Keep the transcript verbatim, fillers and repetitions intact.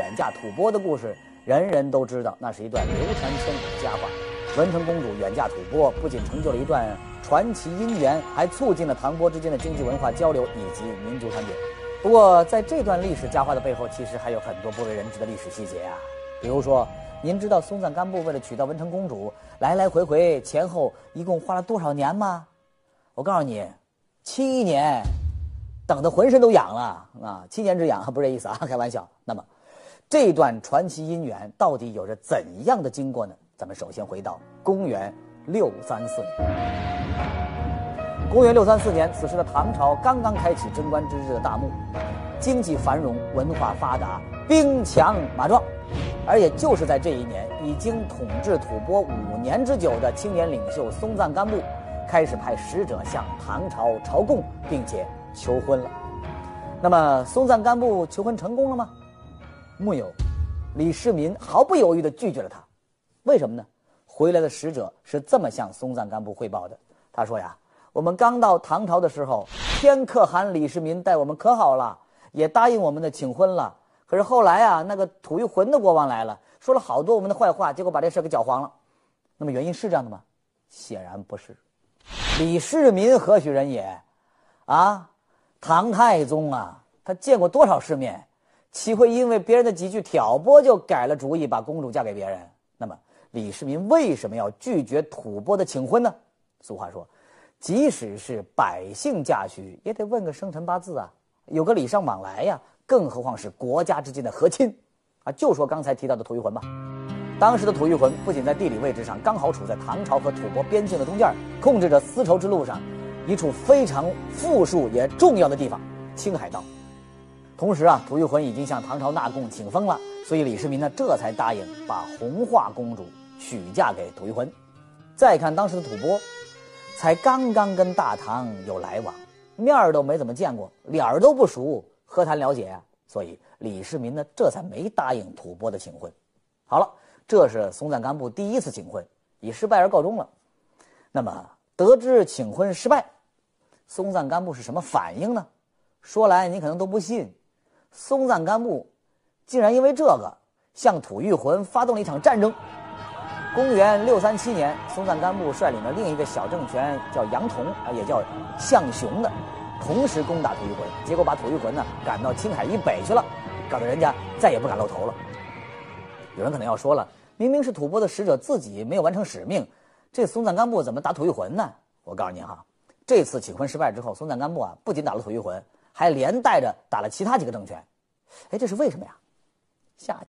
远嫁吐蕃的故事，人人都知道，那是一段流传千古的佳话。文成公主远嫁吐蕃，不仅成就了一段传奇姻缘，还促进了唐蕃之间的经济文化交流以及民族团结。不过，在这段历史佳话的背后，其实还有很多不为人知的历史细节啊。比如说，您知道松赞干布为了娶到文成公主，来来回回前后一共花了多少年吗？我告诉你，七年，等得浑身都痒了啊！七年之痒不是这意思啊，开玩笑。那么，这段传奇姻缘到底有着怎样的经过呢？咱们首先回到公元六三四年。公元六三四年，此时的唐朝刚刚开启贞观之治的大幕，经济繁荣，文化发达，兵强马壮。而也就是在这一年，已经统治吐蕃五年之久的青年领袖松赞干布开始派使者向唐朝朝贡，并且求婚了。那么松赞干布求婚成功了吗？木有，李世民毫不犹豫地拒绝了他。为什么呢？回来的使者是这么向松赞干布汇报的，他说呀，我们刚到唐朝的时候，天可汗李世民待我们可好了，也答应我们的请婚了。可是后来啊，那个吐谷浑的国王来了，说了好多我们的坏话，结果把这事给搅黄了。那么原因是这样的吗？显然不是。李世民何许人也？啊，唐太宗啊，他见过多少世面，岂会因为别人的几句挑拨就改了主意，把公主嫁给别人？那么李世民为什么要拒绝吐蕃的请婚呢？俗话说，即使是百姓嫁娶，也得问个生辰八字啊，有个礼尚往来呀，更何况是国家之间的和亲啊！就说刚才提到的吐谷浑吧，当时的吐谷浑不仅在地理位置上刚好处在唐朝和吐蕃边境的中间，控制着丝绸之路上一处非常富庶也重要的地方——青海道。同时啊，吐谷浑已经向唐朝纳贡请封了，所以李世民呢这才答应把红化公主许嫁给吐谷浑。再看当时的吐蕃，才刚刚跟大唐有来往，面儿都没怎么见过，脸儿都不熟，何谈了解啊？所以李世民呢这才没答应吐蕃的请婚。好了，这是松赞干布第一次请婚，以失败而告终了。那么得知请婚失败，松赞干布是什么反应呢？说来你可能都不信，松赞干布竟然因为这个向吐谷浑发动了一场战争。公元六三七年，松赞干布率领了另一个小政权叫杨同啊，也叫向雄的，同时攻打吐谷浑，结果把吐谷浑呢赶到青海以北去了，搞得人家再也不敢露头了。有人可能要说了，明明是吐蕃的使者自己没有完成使命，这松赞干布怎么打吐谷浑呢？我告诉你哈，这次请婚失败之后，松赞干布啊不仅打了吐谷浑，还连带着打了其他几个政权。哎，这是为什么呀？下